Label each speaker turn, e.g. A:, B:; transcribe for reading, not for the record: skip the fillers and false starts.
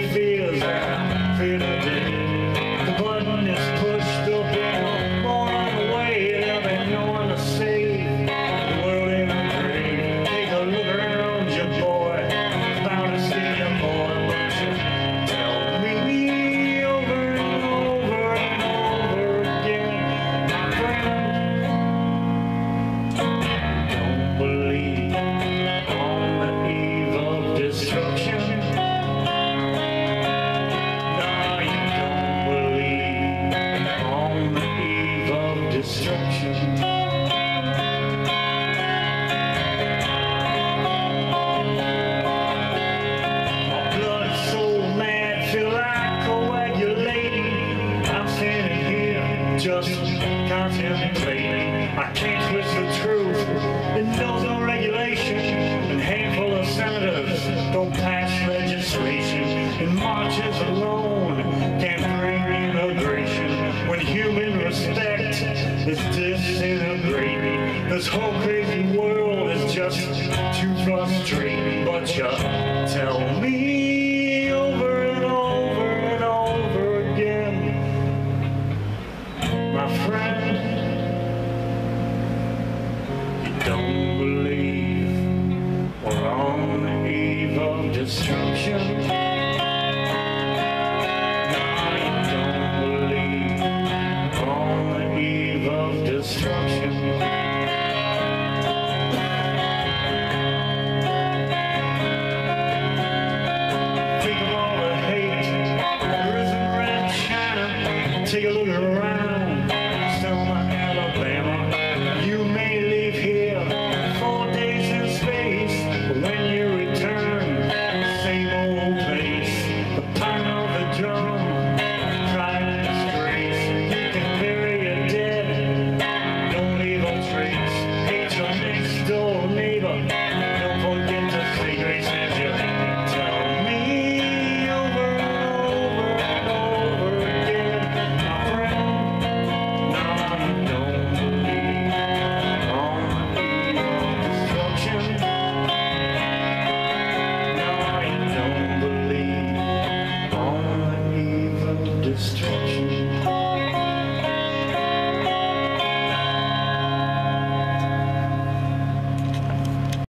A: fears that I fear today. The button is pushed up and more on the way. There'll be no one to save the world in a grave. Take a look around you, boy. Bound to see you more. But you tell me over and over and over again, my friend, don't believe on the eve of destruction. Destruction. My blood's so mad, feel like coagulating. I'm standing here just contemplating. I can't twist the truth, it knows no regulation. And a handful of senators don't pass legislation, and marches alone can't bring immigration. When human respect is disintegrating, this whole crazy world is just too frustrating. But you tell me